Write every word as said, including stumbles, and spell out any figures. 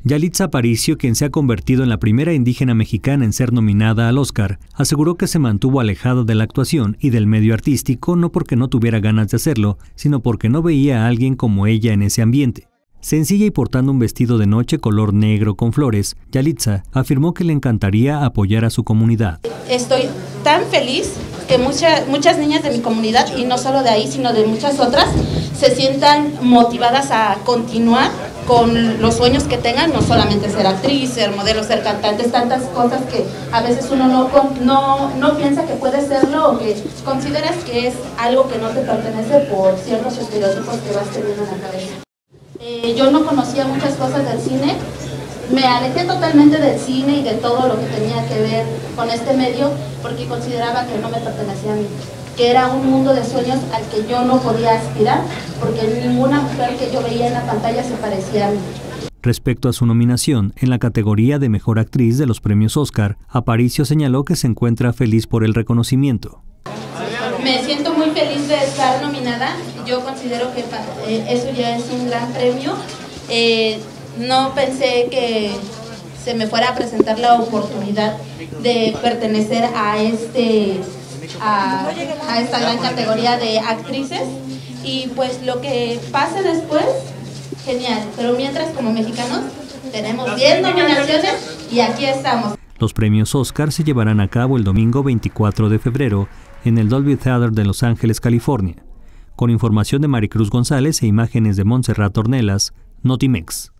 Yalitza Aparicio, quien se ha convertido en la primera indígena mexicana en ser nominada al Oscar, aseguró que se mantuvo alejada de la actuación y del medio artístico no porque no tuviera ganas de hacerlo, sino porque no veía a alguien como ella en ese ambiente. Sencilla y portando un vestido de noche color negro con flores, Yalitza afirmó que le encantaría apoyar a su comunidad. Estoy tan feliz que mucha, muchas niñas de mi comunidad, y no solo de ahí, sino de muchas otras, se sientan motivadas a continuar con los sueños que tengan, no solamente ser actriz, ser modelo, ser cantante, tantas cosas que a veces uno no, no, no piensa que puede serlo o que consideras que es algo que no te pertenece por ciertos estereotipos que vas teniendo en la cabeza. Eh, yo no conocía muchas cosas del cine, me alejé totalmente del cine y de todo lo que tenía que ver con este medio porque consideraba que no me pertenecía a mí, que era un mundo de sueños al que yo no podía aspirar, porque ninguna mujer que yo veía en la pantalla se parecía a mí. Respecto a su nominación en la categoría de Mejor Actriz de los premios Oscar, Aparicio señaló que se encuentra feliz por el reconocimiento. Me siento muy feliz de estar nominada, yo considero que eh, eso ya es un gran premio. Eh, no pensé que se me fuera a presentar la oportunidad de pertenecer a este... A, a esta gran categoría de actrices, y pues lo que pase después, genial, pero mientras como mexicanos tenemos diez nominaciones y aquí estamos. Los premios Oscar se llevarán a cabo el domingo veinticuatro de febrero en el Dolby Theater de Los Ángeles, California. Con información de Maricruz González e imágenes de Montserrat Ornelas, Notimex.